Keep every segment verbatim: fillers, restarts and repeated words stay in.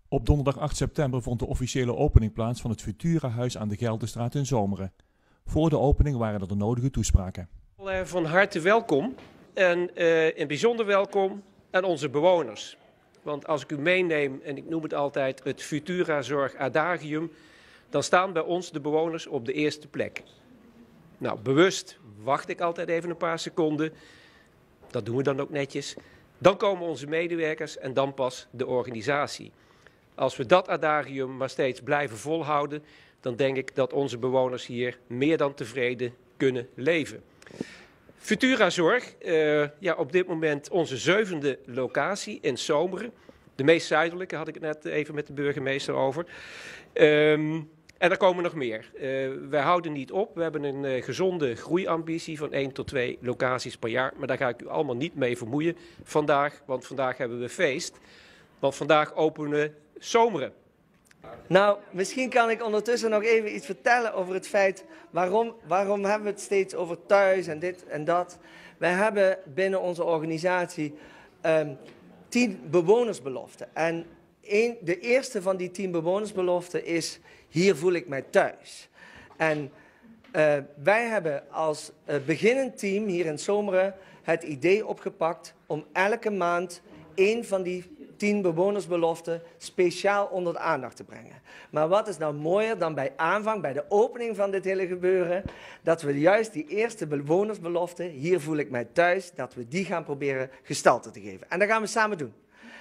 Op donderdag acht september vond de officiële opening plaats van het Futura-huis aan de Gelderstraat in Zomeren. Voor de opening waren er de nodige toespraken. Van harte welkom en uh, een bijzonder welkom aan onze bewoners. Want als ik u meeneem, en ik noem het altijd het Futura-zorg Adagium, dan staan bij ons de bewoners op de eerste plek. Nou, bewust wacht ik altijd even een paar seconden. Dat doen we dan ook netjes. Dan komen onze medewerkers en dan pas de organisatie. Als we dat adagium maar steeds blijven volhouden, dan denk ik dat onze bewoners hier meer dan tevreden kunnen leven. Futura Zorg, uh, ja, op dit moment onze zevende locatie in Zomeren. De meest zuidelijke, had ik het net even met de burgemeester over. Um, en er komen nog meer. Uh, wij houden niet op. We hebben een uh, gezonde groeiambitie van één tot twee locaties per jaar. Maar daar ga ik u allemaal niet mee vermoeien vandaag, want vandaag hebben we feest. Want vandaag openen we Zomeren. Nou, misschien kan ik ondertussen nog even iets vertellen over het feit waarom, waarom hebben we het steeds over thuis en dit en dat. Wij hebben binnen onze organisatie um, tien bewonersbeloften. En een, de eerste van die tien bewonersbeloften is: hier voel ik mij thuis. En uh, wij hebben als uh, beginnend team hier in Zomeren het idee opgepakt om elke maand één van die tien bewonersbeloften speciaal onder de aandacht te brengen. Maar wat is nou mooier dan bij aanvang, bij de opening van dit hele gebeuren, dat we juist die eerste bewonersbelofte, hier voel ik mij thuis, dat we die gaan proberen gestalte te geven. En dat gaan we samen doen.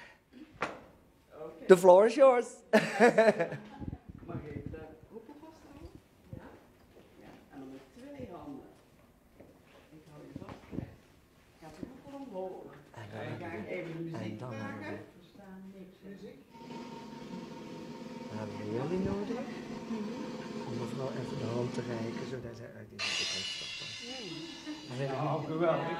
The floor is yours. Mag ik de roepel vasthouden? Ja? Ja. En dan met twee handen. Ik hou je vast. Gaat de roepel omhoog. En dan ga ik even de muziek maken. Er staat niks muziek. Hebben we jullie nodig? Om mevrouw even de hand te reiken, zodat zij uit die muziek kan stappen. Nou, geweldig.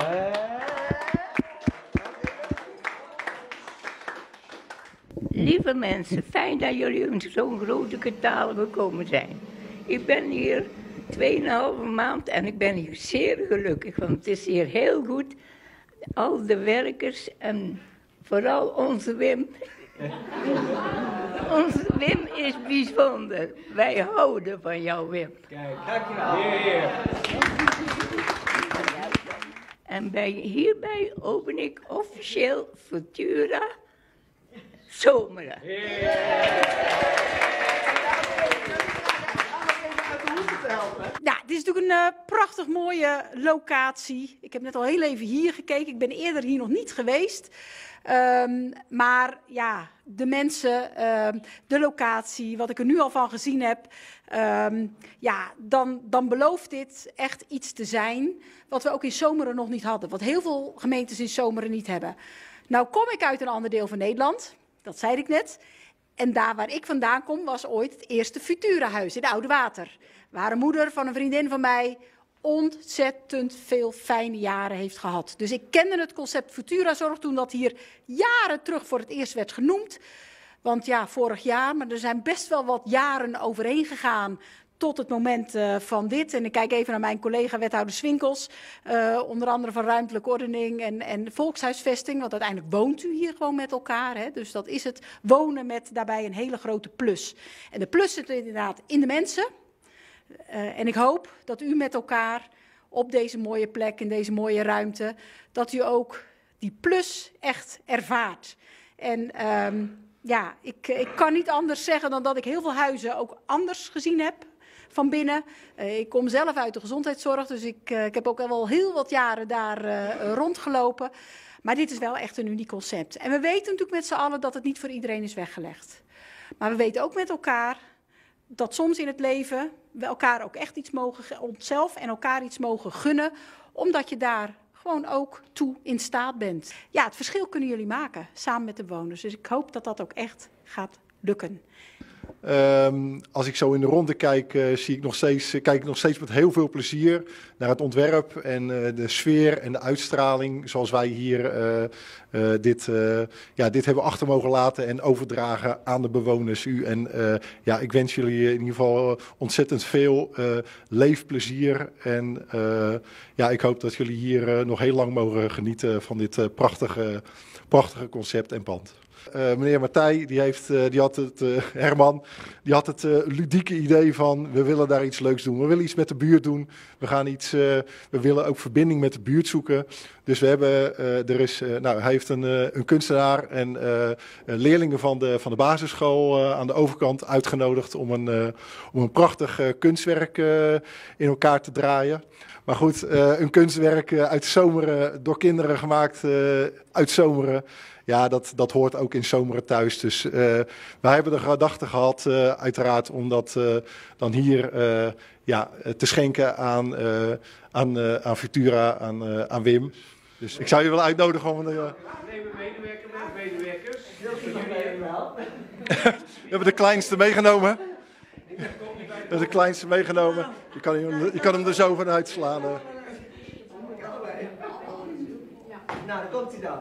Lieve mensen, fijn dat jullie in zo'n grote getale gekomen zijn. Ik ben hier tweeënhalve maand en ik ben hier zeer gelukkig, want het is hier heel goed. Al de werkers en vooral onze Wim. Onze Wim is bijzonder. Wij houden van jou, Wim. Kijk, dankjewel. Yeah. En bij, hierbij open ik officieel Futura Zomeren. Ja, dit is natuurlijk een uh, prachtig mooie locatie. Ik heb net al heel even hier gekeken. Ik ben eerder hier nog niet geweest. Um, maar ja, de mensen, uh, de locatie, wat ik er nu al van gezien heb. Um, ja, dan, dan belooft dit echt iets te zijn wat we ook in Zomeren nog niet hadden. Wat heel veel gemeentes in Zomeren niet hebben. Nou kom ik uit een ander deel van Nederland. Dat zei ik net. En daar waar ik vandaan kom was ooit het eerste Futura-huis in de Oude Water. Waar een moeder van een vriendin van mij ontzettend veel fijne jaren heeft gehad. Dus ik kende het concept Futura-zorg toen dat hier jaren terug voor het eerst werd genoemd. Want ja, vorig jaar, maar er zijn best wel wat jaren overheen gegaan tot het moment uh, van dit. En ik kijk even naar mijn collega wethouder Swinkels, uh, onder andere van ruimtelijke ordening en, en volkshuisvesting. Want uiteindelijk woont u hier gewoon met elkaar. Hè? Dus dat is het wonen met daarbij een hele grote plus. En de plus zit inderdaad in de mensen. Uh, en ik hoop dat u met elkaar op deze mooie plek, in deze mooie ruimte, dat u ook die plus echt ervaart. En um, ja, ik, ik kan niet anders zeggen dan dat ik heel veel huizen ook anders gezien heb van binnen. Uh, ik kom zelf uit de gezondheidszorg, dus ik, uh, ik heb ook al wel heel wat jaren daar uh, rondgelopen. Maar dit is wel echt een uniek concept. En we weten natuurlijk met z'n allen dat het niet voor iedereen is weggelegd. Maar we weten ook met elkaar dat soms in het leven we elkaar ook echt iets mogen, onszelf en elkaar iets mogen gunnen, omdat je daar gewoon ook toe in staat bent. Ja, het verschil kunnen jullie maken, samen met de bewoners. Dus ik hoop dat dat ook echt gaat lukken. Um, als ik zo in de ronde kijk, uh, zie ik nog steeds, uh, kijk ik nog steeds met heel veel plezier naar het ontwerp en uh, de sfeer en de uitstraling zoals wij hier uh, uh, dit, uh, ja, dit hebben achter mogen laten en overdragen aan de bewoners. U. En uh, ja, ik wens jullie in ieder geval ontzettend veel uh, leefplezier en uh, ja, ik hoop dat jullie hier uh, nog heel lang mogen genieten van dit uh, prachtige, prachtige concept en pand. Uh, meneer Martij, die, heeft, uh, die had het, uh, Herman, die had het uh, ludieke idee van, we willen daar iets leuks doen. We willen iets met de buurt doen. We gaan iets, uh, we willen ook verbinding met de buurt zoeken. Dus we hebben, uh, er is, uh, nou, hij heeft een, uh, een kunstenaar en uh, leerlingen van de, van de basisschool uh, aan de overkant uitgenodigd om een, uh, om een prachtig uh, kunstwerk uh, in elkaar te draaien. Maar goed, uh, een kunstwerk uh, uit Zomeren, door kinderen gemaakt uh, uit Zomeren. Ja, dat, dat hoort ook in Zomeren thuis. Dus uh, wij hebben de gedachte gehad, uh, uiteraard, om dat uh, dan hier uh, ja, te schenken aan, uh, aan, uh, aan Futura, aan, uh, aan Wim. Dus ik zou je wel uitnodigen om... Uh... Neem een medewerker mee, medewerkers. We hebben de kleinste meegenomen. We hebben de kleinste meegenomen. Je kan hem, je kan hem er zo van uitslaan. Uh. Nou, daar komt hij dan.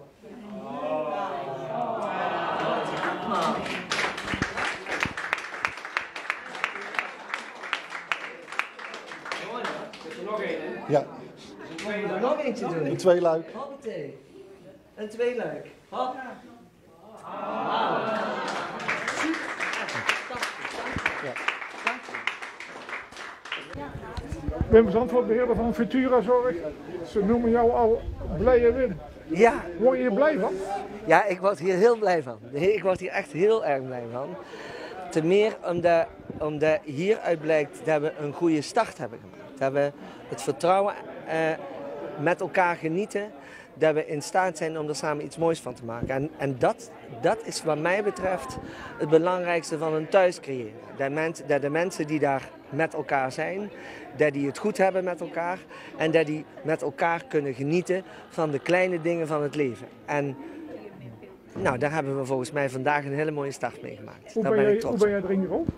Ja. We er nog eentje doen. Een tweeluik. Hoppatee. Een tweeluik. Hop. Wim Zandvoort, beheerder van Futura Zorg. Ze noemen jou al Blije Wim. Ja. Word je hier blij van? Ja, ik word hier heel blij van. Ik word hier echt heel erg blij van. Ten meer omdat, omdat hieruit blijkt dat we een goede start hebben gemaakt. Dat we het vertrouwen eh, met elkaar genieten. Dat we in staat zijn om er samen iets moois van te maken. En, en dat, dat is wat mij betreft het belangrijkste van een thuis creëren. Dat, mens, dat de mensen die daar met elkaar zijn, dat die het goed hebben met elkaar. En dat die met elkaar kunnen genieten van de kleine dingen van het leven. En nou, daar hebben we volgens mij vandaag een hele mooie start mee gemaakt. Hoe Daar ben, ben jij, ik trots hoe ben jij erin gerold?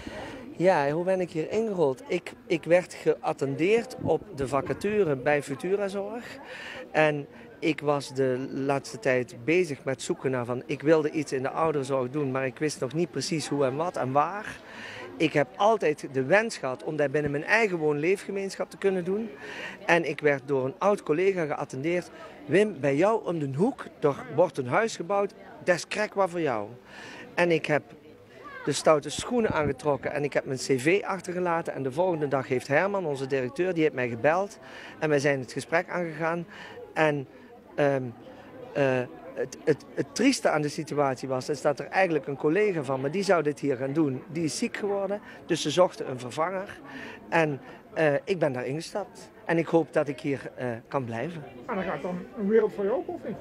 Ja, hoe ben ik hier ingerold? Ik, ik werd geattendeerd op de vacature bij Futura Zorg. En ik was de laatste tijd bezig met zoeken naar van, ik wilde iets in de ouderenzorg doen, maar ik wist nog niet precies hoe en wat en waar. Ik heb altijd de wens gehad om dat binnen mijn eigen woon-leefgemeenschap te kunnen doen. En ik werd door een oud collega geattendeerd. Wim, bij jou om de hoek, er wordt een huis gebouwd, dat is krek wat voor jou. En ik heb de stoute schoenen aangetrokken en ik heb mijn cv achtergelaten. En de volgende dag heeft Herman, onze directeur, die heeft mij gebeld. En wij zijn het gesprek aangegaan. En um, uh, het, het, het trieste aan de situatie was, is dat er eigenlijk een collega van me, die zou dit hier gaan doen, die is ziek geworden. Dus ze zochten een vervanger. En uh, ik ben daar ingestapt. En ik hoop dat ik hier uh, kan blijven. En dan gaat dan een wereld voor je open, of niet?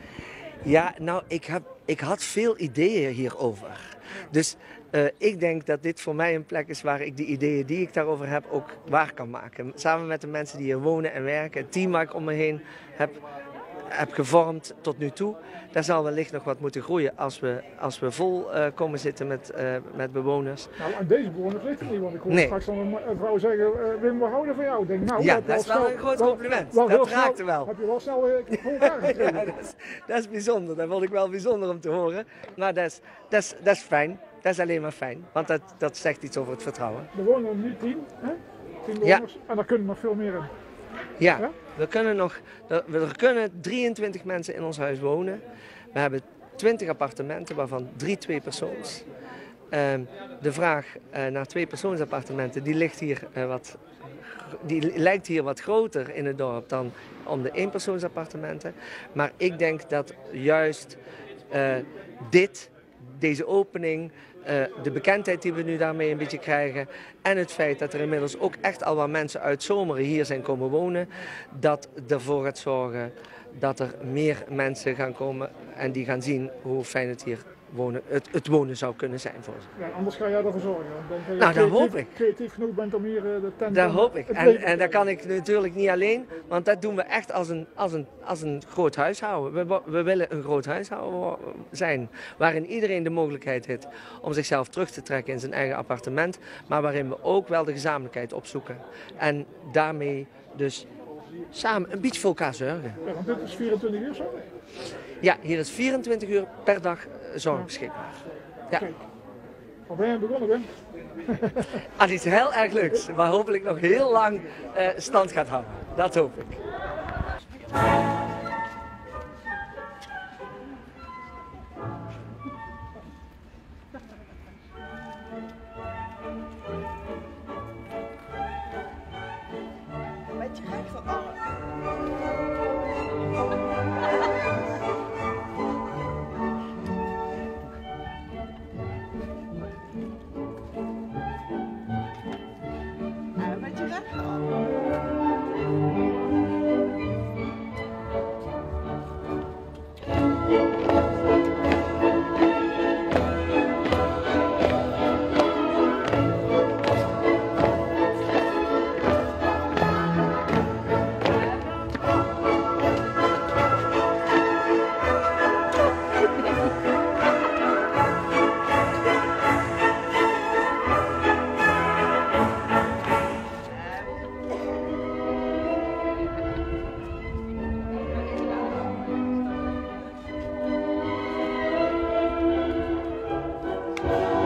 Ja, nou, ik, heb, ik had veel ideeën hierover. Dus uh, ik denk dat dit voor mij een plek is waar ik de ideeën die ik daarover heb ook waar kan maken. Samen met de mensen die hier wonen en werken, het team waar ik om me heen heb, heb gevormd tot nu toe. Daar zal wellicht nog wat moeten groeien als we, als we vol uh, komen zitten met, uh, met bewoners. Nou, aan deze bewoners ligt het niet, want ik hoor nee. straks dan een, een vrouw zeggen, uh, Wim, we houden van jou. Ik denk, nou, ja, dat, dat is wel snel, een groot wel, compliment. Wel, dat snel, raakte wel. Heb je wel snel uh, voor elkaar gekregen. Ja, dat, is, dat is bijzonder, dat vond ik wel bijzonder om te horen. Maar dat is, dat is, dat is fijn, dat is alleen maar fijn, want dat, dat zegt iets over het vertrouwen. Er wonen nu tien, hè? tien bewoners, ja. En daar kunnen nog veel meer in. Ja, ja? We kunnen nog, er, er kunnen drieëntwintig mensen in ons huis wonen. We hebben twintig appartementen, waarvan drie tweepersoons. Uh, de vraag uh, naar tweepersoonsappartementen, die ligt hier uh, wat, die lijkt hier wat groter in het dorp dan om de eenpersoonsappartementen. Maar ik denk dat juist uh, dit, deze opening, uh, de bekendheid die we nu daarmee een beetje krijgen en het feit dat er inmiddels ook echt al wat mensen uit Zomeren hier zijn komen wonen, dat ervoor gaat zorgen dat er meer mensen gaan komen en die gaan zien hoe fijn het hier wonen, het, het wonen zou kunnen zijn voor ze. Ja, anders ga jij ervoor zorgen. Dan ben je nou, dat hoop ik. Creatief genoeg bent om hier de tent... Dat hoop ik. En, en dat kan ik natuurlijk niet alleen, want dat doen we echt als een, als een, als een groot huishouden. We, we willen een groot huishouden zijn, waarin iedereen de mogelijkheid heeft om zichzelf terug te trekken in zijn eigen appartement, maar waarin we ook wel de gezamenlijkheid opzoeken. En daarmee dus samen een beetje voor elkaar zorgen. Ja, want dit is vierentwintig uur zo? Ja, hier is vierentwintig uur per dag zorg beschikbaar. Ja. Kijk, waar ben je begonnen, Ben? Aan iets heel erg leuks, waar hopelijk nog heel lang uh, stand gaat houden. Dat hoop ik. Thank you.